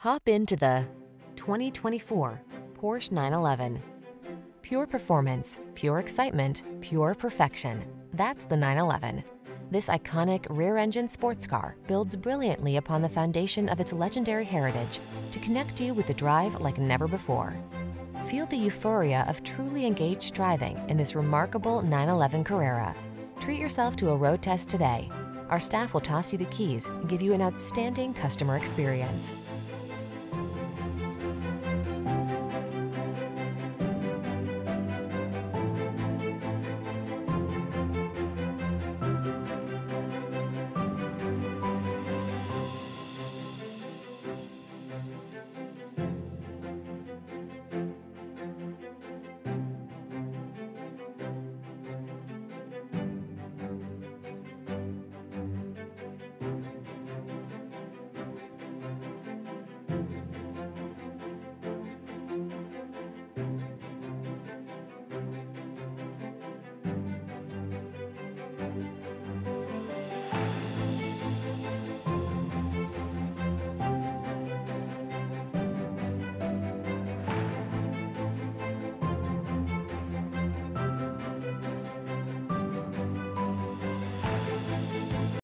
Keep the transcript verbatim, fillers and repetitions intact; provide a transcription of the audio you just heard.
Hop into the twenty twenty-four Porsche nine eleven. Pure performance, pure excitement, pure perfection. That's the nine eleven. This iconic rear-engine sports car builds brilliantly upon the foundation of its legendary heritage to connect you with the drive like never before. Feel the euphoria of truly engaged driving in this remarkable nine eleven Carrera. Treat yourself to a road test today. Our staff will toss you the keys and give you an outstanding customer experience.